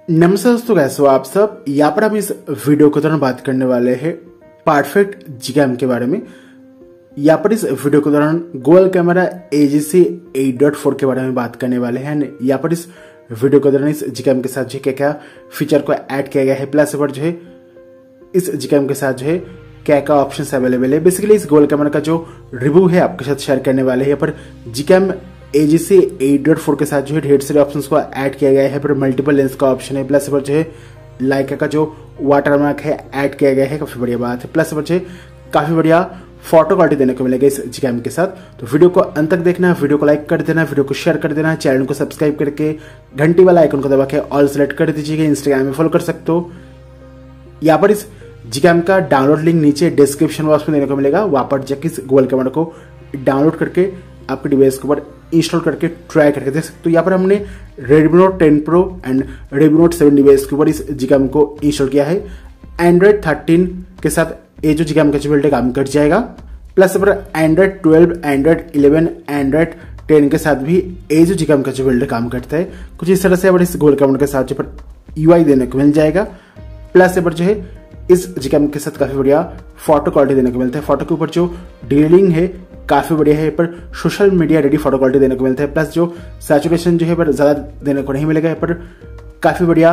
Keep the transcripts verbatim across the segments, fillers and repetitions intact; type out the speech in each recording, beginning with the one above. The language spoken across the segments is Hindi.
नमस्कार दोस्तों, कैसे हो आप सब। यहाँ पर हम इस वीडियो के दौरान बात करने वाले हैं परफेक्ट जीकैम के बारे में। यहाँ पर इस वीडियो के दौरान Google camera A G C eight dot four के बारे में बात करने वाले हैं। यहाँ पर इस वीडियो के दौरान इस जीकैम के साथ जो क्या क्या फीचर को ऐड किया गया है, प्लस पर जो है इस जीकैम के साथ जो है क्या क्या ऑप्शंस अवेलेबल है। बेसिकली इस गोल कैमरा का जो रिव्यू है आपके साथ शेयर करने वाले हैं। यहाँ पर GCam A G C eight dot four के साथ जो है ढेर सारे ऑप्शंस को ऐड किया गया है। पर मल्टीपल लेंस का ऑप्शन है, प्लस पर जो है लाइका का जो वाटरमार्क है ऐड किया गया है, काफी बढ़िया बात है। प्लस पर जो है काफी बढ़िया फोटो क्वालिटी देने को मिलेगा इस जीकैम के साथ। तो वीडियो को अंत तक देखना, वीडियो को लाइक कर देना, वीडियो को शेयर कर देना, चैनल को सब्सक्राइब करके घंटी वाला आइकन को दबा के ऑल सेलेक्ट कर दीजिएगा। इंस्टाग्राम में फॉलो कर सकते हो। यहाँ पर इस जीकैम का डाउनलोड लिंक नीचे डिस्क्रिप्शन बॉक्स में देने को मिलेगा। वहां पर जाकर इस गोल कैमरा को डाउनलोड करके आपके डिवाइस के ऊपर इंस्टॉल करके ट्राई करके देख सकते हो। यहाँ पर हमने Redmi Note ten Pro and Redmi Note seven device के ऊपर इस जीकैम को इंस्टॉल किया है। एंड्रॉइड थर्टीन के साथ ये जो जीकैम का बिल्ड काम कर जाएगा। प्लस पर Android twelve, Android eleven, Android ten के साथ भी ये जो जीकैम का बिल्ड काम करता है। कुछ इस तरह से अब इस गोल कैमरा के साथ जो पर यू आई देने को मिल जाएगा। प्लस पर जो है इस जीकैम के साथ काफी बढ़िया फोटो क्वालिटी देने को मिलता है। फोटो के ऊपर जो डिटेलिंग है काफी बढ़िया है, पर social media ready photo quality देने को मिलता है। प्लस जो सैचुरेशन जो है पर ज्यादा देने को नहीं मिलेगा, पर काफी बढ़िया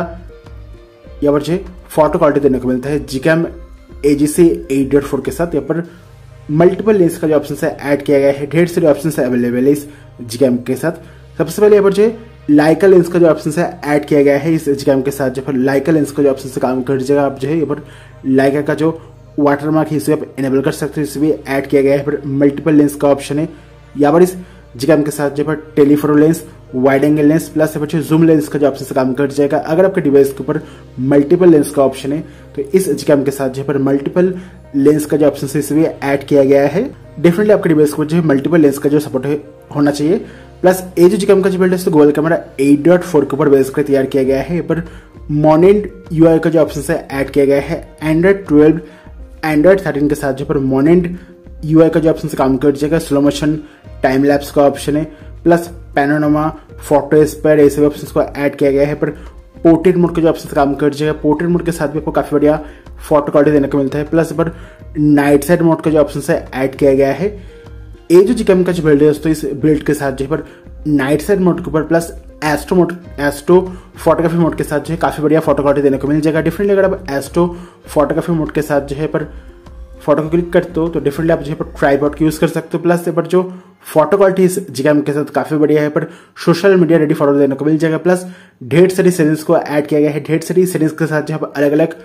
यहाँ पर जो फोटो क्वालिटी देने को मिलता है GCam A G C eight dot four के साथ। यहाँ पर मल्टीपल लेंस का जो ऑप्शन है ऐड किया गया है, ढेर सारे ऑप्शन अवेलेबल है इस जीकैम के साथ। सबसे पहले यहाँ पर जो लाइका लेंस का जो ऑप्शन है ऐड किया गया है इस जीकैम के साथ। जब लाइका लेंस का जो ऑप्शन से काम कर जाएगा, आप जो है यहाँ पर लाइका का जो वाटरमार्क है इसे आप इनेबल कर सकते हो, इसे भी ऐड किया गया है। पर मल्टीपल लेंस का ऑप्शन है यहाँ पर इस जीकैम के साथ। जो पर telephoto lens, wide angle lens, plus zoom lens का जो ऑप्शन से काम कर जाएगा। अगर आपके डिवाइस के ऊपर मल्टीपल लेंस का ऑप्शन है तो इस जीकैम के साथ जो पर मल्टीपल लेंस का जो ऑप्शन है इसे भी ऐड किया गया है। डेफिनेटली आपके डिवाइस को जो है मल्टीपल लेंस का जो सपोर्ट है होना चाहिए। प्लस ये जो जीकैम का जो बिल्ड है गोल कैमरा एट डॉट फोर के ऊपर बेस कर तैयार किया गया है। पर मोनेंट यू आई का जो ऑप्शन है ऐड किया गया है। एंड्रॉइड ट्वेल्व, एंड्रॉइड थर्टीन के साथ जो पर मोनेंट यू आई का जो ऑप्शन से काम कर जाएगा। स्लो मोशन, टाइम लैप्स का ऑप्शन है, प्लस पैनोरामा, फोटो स्पेयर, ऐसे ऑप्शन को ऐड किया गया है। पर पोर्ट्रेट मोड का जो ऑप्शन से काम कर जाएगा। पोर्ट्रेट मोड के साथ भी आपको काफी बढ़िया फोटो क्वालिटी देने को मिलता है। प्लस पर नाइट साइड मोड का जो ऑप्शन है ऐड किया गया है। ये जो जीकैम का जो बिल्ड है दोस्तों, इस बिल्ड के साथ जो पर नाइट साइड मोड के ऊपर plus astro mode, astro photography mode के साथ जो है काफी बढ़िया फोटो क्वालिटी देने को मिल जाएगा। डिफरेंटली अगर आप एस्ट्रो फोटोग्राफी मोड के साथ जो है पर फोटो को क्लिक करते हो तो डिफरेंटली आप जो है पर ट्राइपॉड यूज कर सकते हो। प्लस पर जो फोटो क्वालिटी इस जीकैम के साथ काफी बढ़िया है, पर सोशल मीडिया रेडी फोटो देने को मिल जाएगा। प्लस ढेर सारी सीरीज को ऐड किया गया है। ढेर सारी सीरीज के साथ जो है अलग अलग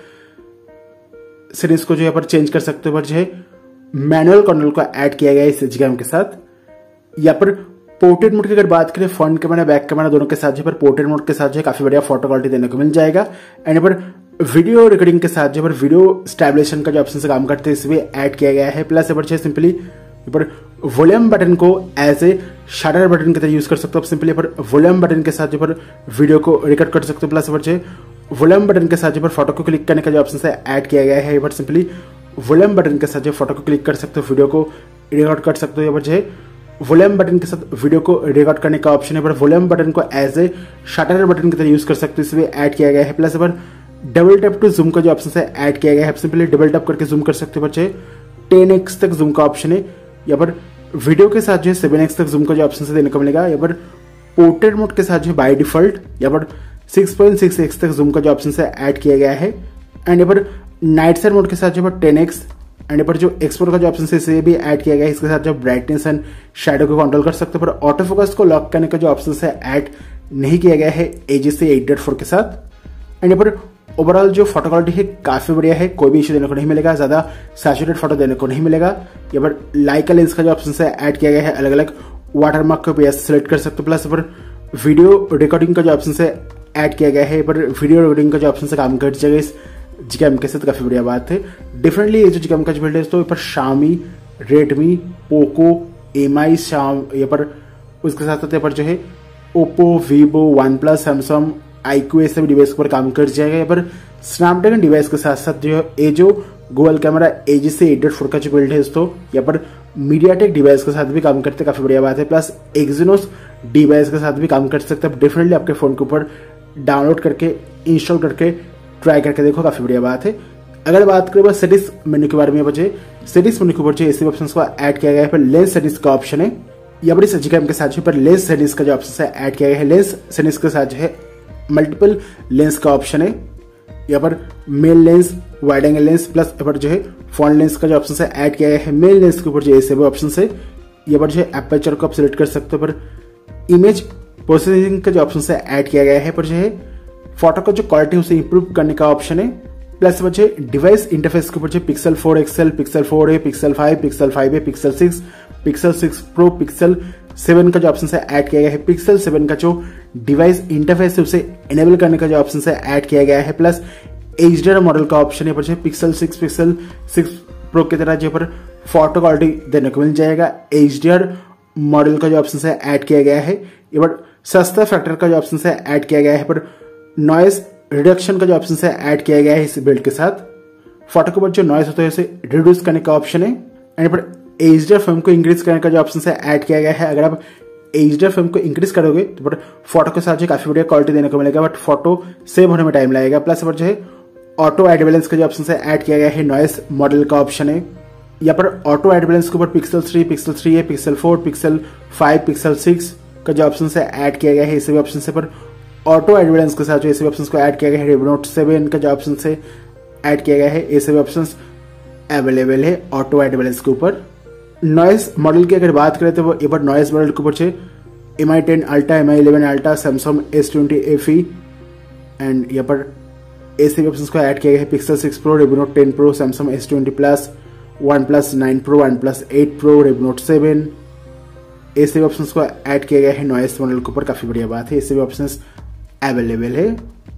सीरीज को जो है पर चेंज कर सकते हो। पर जो है मैनुअल कंट्रोल को ऐड किया गया है इस जीकैम के साथ। यहाँ पर पोर्ट्रेट मोड की अगर बात करें, फ्रंट कैमरा बैक कैमरा दोनों के साथ जो पर पोर्ट्रेट मोड के साथ जो काफी बढ़िया फोटो क्वालिटी देने को मिल जाएगा। एंड यहाँ पर वीडियो रिकॉर्डिंग के साथ जो पर वीडियो स्टेबलाइजेशन का जो ऑप्शन से काम करते हैं इसे भी ऐड किया गया है। प्लस यहाँ पर सिंपली यहाँ पर वॉल्यूम बटन को एज ए शटर बटन की तरह यूज कर सकते हो। आप सिंपली यहाँ पर वॉल्यूम बटन के साथ जो पर वीडियो को रिकॉर्ड कर सकते हो। प्लस यहाँ पर वॉल्यूम बटन के साथ जो पर फोटो को क्लिक करने का जो ऑप्शन है ऐड किया गया है। यहाँ पर सिंपली वॉल्यूम बटन के साथ जो फोटो को क्लिक कर सकते हो, वीडियो को रिकॉर्ड कर सकते हो। यहाँ पर जो है वॉल्यूम बटन के साथ वीडियो को रिकॉर्ड करने का ऑप्शन है। पर वॉल्यूम बटन को एज ए शटर बटन की तरह यूज कर सकते हो, इसमें ऐड किया गया है। प्लस पर डबल टैप टू जूम का जो ऑप्शन है ऐड किया गया है। सिंपली डबल टैप करके जूम कर सकते हो। बच्चे टेन एक्स तक जूम का ऑप्शन है। यहाँ पर वीडियो के साथ जो है सेवन एक्स तक जूम का जो ऑप्शन से देने को मिलेगा। यहाँ पर पोर्ट्रेट मोड के साथ जो है बाय डिफॉल्ट यहाँ पर सिक्स पॉइंट सिक्स एक्स तक जूम का जो ऑप्शन है ऐड किया गया है। एंड यहाँ पर नाइट साइड मोड के साथ जो है टेन एक्स एंड यहाँ पर जो एक्सपोर्ट का जो ऑप्शन है इसे भी ऐड किया गया है। इसके साथ जो ब्राइटनेस एंड शैडो को कंट्रोल कर सकते हो। पर ऑटो फोकस को लॉक करने का जो ऑप्शन है ऐड नहीं किया गया है A G C eight dot four के साथ। एंड यहाँ पर ओवरऑल जो फोटो क्वालिटी है काफी बढ़िया है, कोई भी इश्यू देने को नहीं मिलेगा, ज्यादा सैचुरेटेड फोटो देने को नहीं मिलेगा। यहाँ पर लाइका लेंस का जो ऑप्शन है ऐड किया गया है। अलग अलग वाटरमार्क को भी सिलेक्ट कर सकते हो। प्लस पर वीडियो रिकॉर्डिंग का जो ऑप्शन है ऐड किया गया है। पर वीडियो रिकॉर्डिंग का जो ऑप्शन है काम कर जाएगा इस जीकैम के साथ, काफी बढ़िया बात है। डिफरेंटली ये जो जीकैम का जो बिल्ड है तो पर Xiaomi, Redmi, Poco, M I, शाम, यहाँ पर उसके साथ साथ यहाँ पर जो है Oppo, Vivo, OnePlus, Samsung, iQOO ऐसे भी डिवाइस पर काम कर जाएगा। यहाँ पर स्नैपड्रैगन डिवाइस के साथ साथ जो है ये जो गोल camera A G C eight dot four का जो बिल्ड है दोस्तों, यहाँ पर मीडियाटेक डिवाइस के साथ भी काम करते, काफी बढ़िया बात है। प्लस एक्सिनोस डिवाइस के साथ भी काम कर सकते हैं। डेफिनेटली आपके फोन के ऊपर डाउनलोड करके इंस्टॉल करके ट्राई करके देखो, काफी बढ़िया बात है। अगर बात करें बस सेटिंग्स मेन्यू के बारे में, बचे सेटिंग्स मेन्यू के ऊपर जो ऐसे ऑप्शन को ऐड किया गया है, पर लेंस सेटिंग्स का ऑप्शन है। यहाँ पर इस जीकैम के साथ पर लेंस सेटिंग्स का जो ऑप्शन है ऐड किया गया है। लेंस सेटिंग्स के साथ जो है मल्टीपल लेंस का ऑप्शन है। यहाँ पर main lens, wide angle lens plus यहाँ पर जो है फ्रंट लेंस का जो ऑप्शन है ऐड किया गया है। मेन लेंस के ऊपर जो ऐसे ऑप्शन है, यहाँ पर जो है एपर्चर को आप सिलेक्ट कर सकते हो। पर इमेज प्रोसेसिंग का जो ऑप्शन है ऐड किया गया है। पर जो है फोटो का जो क्वालिटी है उसे इंप्रूव करने का ऑप्शन है। प्लस बचे डिवाइस इंटरफेस के ऊपर जो Pixel four XL, Pixel four है, पिक्सल फाइव, पिक्सल फाइव है, Pixel six, Pixel six pro, Pixel seven का जो ऑप्शन है ऐड किया गया है। पिक्सल सेवन का जो डिवाइस इंटरफेस है उसे इनेबल करने का जो ऑप्शन है ऐड किया गया है। प्लस एचडीआर मॉडल का ऑप्शन है। पर जो Pixel six, Pixel six pro की तरह जो पर फोटो क्वालिटी देने को मिल जाएगा। एचडीआर मॉडल का जो ऑप्शन है ऐड किया गया है। ये पर सस्ता फैक्टर का जो ऑप्शन है ऐड किया गया है। पर नॉइस रिडक्शन का जो ऑप्शन है ऐड किया गया है इस बिल्ड के साथ। फोटो के ऊपर जो नॉइस होता है उसे रिड्यूस करने का ऑप्शन है। एंड पर एचडीआर फिल्म को इंक्रीज करने का जो ऑप्शन है ऐड किया गया है। अगर आप एचडीआर फिल्म को इंक्रीज करोगे तो बट फोटो के साथ जो काफी बढ़िया क्वालिटी देने को मिलेगा, बट फोटो सेव होने में टाइम लगेगा। प्लस पर जो है ऑटो एड बैलेंस का जो ऑप्शन है ऐड किया गया है। नॉइस मॉडल का ऑप्शन है। यहाँ पर ऑटो एड बैलेंस के ऊपर पिक्सल थ्री, पिक्सल थ्री है, Pixel four, Pixel five, Pixel six का जो ऑप्शन है ऐड किया गया है। इस ऑप्शन से पर ऑटो एड बैलेंस के साथ जो ऐसे ऑप्शंस को ऐड किया गया है। रेडमी नोट सेवन का जो ऑप्शन है ऐड किया गया है। ऐसे ऑप्शंस अवेलेबल है ऑटो एड बैलेंस के ऊपर। नॉइस मॉडल की अगर बात करें तो वो यहाँ पर नॉइस मॉडल के ऊपर से M I ten ultra, M I eleven ultra, Samsung S twenty F E and यहाँ पर ऐसे ऑप्शंस को ऐड किया गया है। Pixel six pro, Redmi note ten pro, Samsung S twenty plus, OnePlus nine pro, OnePlus eight pro, Redmi note seven, ऐसे ऑप्शंस को ऐड किया गया है नॉइस मॉडल के ऊपर। काफी बढ़िया बात है, ऐसे ऑप्शंस अवेलेबल है।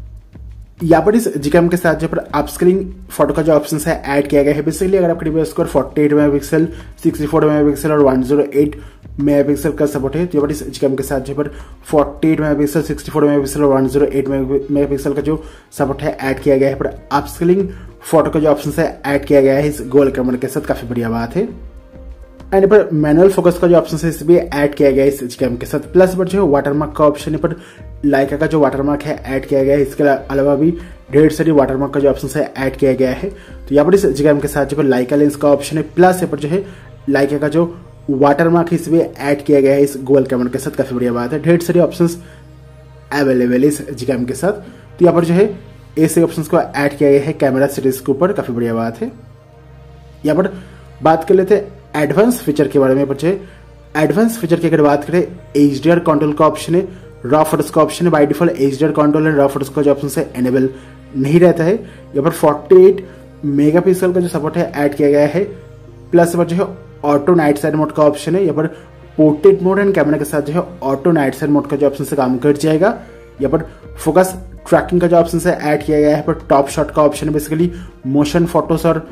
यहाँ पर इस जीकैम के साथ जो पर अपस्केलिंग फोटो का जो ऑप्शन है ऐड किया गया है। बेसिकली अगर आपके डिवाइस को forty eight megapixel, sixty four megapixel और वन जीरो एट मेगापिक्सल का सपोर्ट है, तो यहाँ पर इस जीकैम के साथ जो पर forty eight megapixel, sixty four megapixel और वन जीरो एट मेगापिक्सल का जो सपोर्ट है ऐड किया गया है। पर अपस्केलिंग फोटो का जो ऑप्शन है ऐड किया गया है इस गोल कैमरा के साथ। काफी बढ़िया बात है। एंड पर मैनुअल फोकस का जो ऑप्शन है इस भी ऐड किया गया है इस जीकैम के साथ। प्लस पर जो है वाटरमार्क का ऑप्शन है, पर लाइका का जो वाटरमार्क है ऐड किया गया है। इसके अलावा भी ढेर सारी वाटरमार्क का जो ऑप्शन है ऐड किया गया है। तो यहाँ पर इस जीकैम के साथ जो लाइका लेंस का ऑप्शन है, प्लस यहाँ पर जो है लाइका का जो वाटरमार्क है इसमें ऐड किया गया है इस गोल कैमरा के साथ। काफी बढ़िया बात है। ढेर सारे ऑप्शन अवेलेबल है इस जीकैम के साथ। तो यहाँ पर जो है ऐसे ऑप्शन को ऐड किया गया है कैमरा सेटिंग्स के ऊपर। काफी बढ़िया बात है। यहाँ पर बात कर लेते हैं एडवांस फीचर के बारे में। बच्चे एडवांस फीचर की अगर बात करें, एचडीआर कंट्रोल का ऑप्शन है, रॉ फोटोज का ऑप्शन है। By default HDR control and raw photos का जो ऑप्शन है एनेबल नहीं रहता है। यहाँ पर फोर्टी एट मेगापिक्सल का जो सपोर्ट है ऐड किया गया है। प्लस पर जो है ऑटो नाइट साइड मोड का ऑप्शन है। यहाँ पर पोर्ट्रेट मोड एंड कैमरा के साथ जो है ऑटो नाइट साइड मोड का जो ऑप्शन से काम कर जाएगा। यहाँ पर फोकस ट्रैकिंग का जो ऑप्शन है ऐड किया गया है। पर टॉप शॉट का ऑप्शन है, बेसिकली मोशन फोटोज और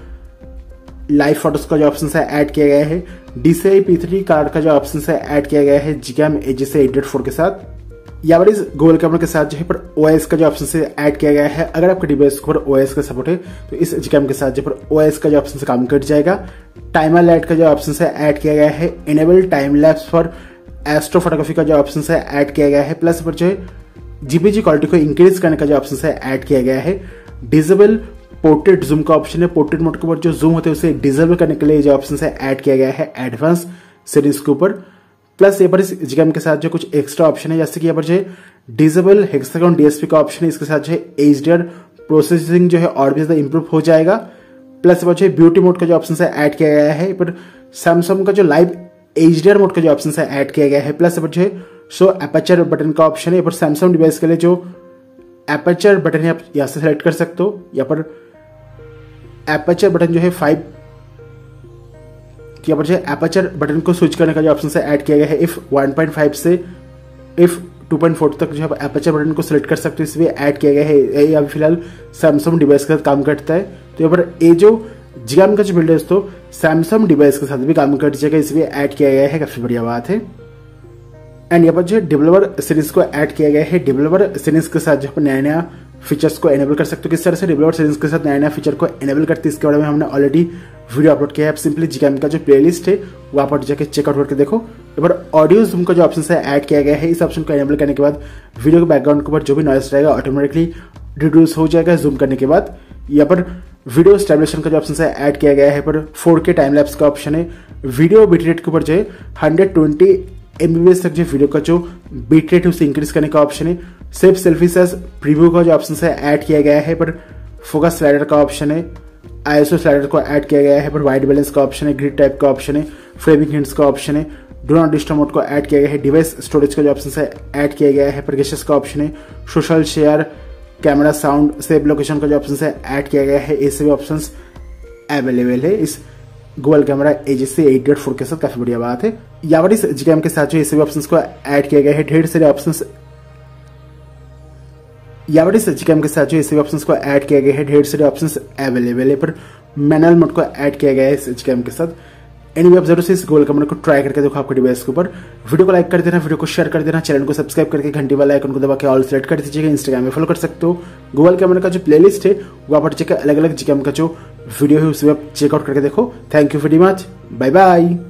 लाइव फोटोज का जो ऑप्शन है ऐड किया गया है। डीसीआई पी थ्री कार्ड का जो ऑप्शन है ऐड किया गया है GCam AGC eight dot four के साथ। यहाँ पर इस गोल कैमरा के साथ जो है पर ओएस का जो ऑप्शन है ऐड किया गया है। अगर आपके डिवाइस पर ओएस का सपोर्ट है तो इस जीकैम के साथ जो पर ओएस का जो ऑप्शन से काम कर जाएगा। टाइमर लाइट का जो ऑप्शन है ऐड किया गया है। Enable time lapse for astro photography का जो ऑप्शन है ऐड किया गया है। प्लस पर जो है जीपीजी क्वालिटी को इंक्रीज करने का जो ऑप्शन है ऐड किया गया है। डिसेबल पोर्ट्रेट जूम का ऑप्शन है। पोर्ट्रेट मोड के ऊपर जो जूम होते हैं उसे डिसेबल करने के लिए जो ऑप्शन है ऐड किया गया है एडवांस सेटिंग्स के ऊपर। प्लस यहाँ पर इस जीकैम के साथ जो कुछ एक्स्ट्रा ऑप्शन है, जैसे कि यहाँ पर जो है डिसेबल हेक्सागोन डीएसपी का ऑप्शन है। इसके साथ जो है एचडीआर प्रोसेसिंग जो है और भी ज्यादा इंप्रूव हो जाएगा। प्लस यहाँ पर जो है ब्यूटी मोड का जो ऑप्शन है ऐड किया गया है। पर सैमसंग का जो लाइव एचडीआर मोड का जो ऑप्शन है ऐड किया गया है। प्लस यहाँ पर जो है शो अपर्चर बटन का ऑप्शन है। पर सैमसंग डिवाइस के लिए जो अपर्चर बटन है आप यहाँ से सेलेक्ट कर सकते हो। यहाँ पर एपर्चर बटन जो है फाइव, यहाँ पर जो है एपर्चर बटन को स्विच करने का जो ऑप्शन है ऐड किया गया है। इफ वन पॉइंट फाइव से इफ टू पॉइंट फोर तक जो है एपर्चर बटन को सिलेक्ट कर सकते हो, इसमें ऐड किया गया है। ये अभी फिलहाल सैमसंग डिवाइस के साथ काम करता है। तो यहाँ पर ये जो जीकैम का जो बिल्ड है दोस्तों सैमसंग डिवाइस के साथ भी काम कर जाएगा, इसमें ऐड किया गया है। काफी बढ़िया बात है। एंड यहाँ पर जो डेवलपर सीरीज को ऐड किया गया है। डेवलपर सीरीज के साथ जो नया नया फीचर्स को एनेबल कर सकते हो। किस तरह से डेवलपर सीरीज के साथ नया नया फीचर को एनेबल करते हैं इसके बारे में हमने ऑलरेडी वीडियो अपलोड किया है। आप सिंपली जीकैम का जो प्लेलिस्ट है वहां पर जाकर चेकआउट करके देखो। यहाँ पर ऑडियो जूम का जो ऑप्शन है ऐड किया गया है। इस ऑप्शन को एनेबल करने के बाद वीडियो के बैकग्राउंड के ऊपर जो भी नॉइस रहेगा ऑटोमेटिकली रिड्यूस हो जाएगा जूम करने के बाद। यहाँ पर वीडियो स्टेबलाइजेशन का जो ऑप्शन है ऐड किया गया है। पर फोर के टाइम लैप्स का ऑप्शन है। वीडियो बिट रेट के ऊपर जो है हंड्रेड ट्वेंटी एमबीपीएस तक जो वीडियो का जो बिट रेट है उसे इंक्रीज करने का ऑप्शन है। सेव सेल्फीज एज प्रीव्यू का जो ऑप्शन है ऐड किया गया है। पर फोकस स्लाइडर का ऑप्शन है। आईएसओ स्लाइडर को ऐड किया गया है। पर वाइट बैलेंस का ऑप्शन है। ग्रिड टाइप का ऑप्शन है। फ्रेमिंग हिंट्स का ऑप्शन है। डू नॉट डिस्टर्ब मोड को ऐड किया गया है। डिवाइस स्टोरेज का जो ऑप्शन है ऐड किया गया है। पर गेस्टर्स का ऑप्शन है। Social share, camera, sound, save location का जो ऑप्शन है ऐड किया गया है। ये सभी ऑप्शन अवेलेबल है इस Google camera A G C eight dot four के साथ। काफी बढ़िया बात है। यहाँ पर इस जीकैम के साथ जो ये सभी ऑप्शंस को ऐड किया गया है। ढेर सारे ऑप्शंस यहाँ पर इस जीकैम के साथ जो ये सभी ऑप्शंस को ऐड किया गया है। ढेर सारे ऑप्शंस अवेलेबल है। पर मैनुअल मोड को ऐड किया गया है इस जीकैम के साथ। एनीवे आप जरूर से इस गूगल कैमरा को ट्राई करके देखो आपके डिवाइस के ऊपर। वीडियो को लाइक कर देना, वीडियो को शेयर कर देना, चैनल को सब्सक्राइब करके घंटी वाला आइकन को दबा के ऑल सेलेक्ट कर दीजिएगा। इंस्टाग्राम में फॉलो कर सकते हो। गूगल कैमरा का जो प्लेलिस्ट है वहां पर चेक अलग अलग जीकैम का जो वीडियो है उसे आप चेकआउट करके देखो। Thank you very much. Bye bye.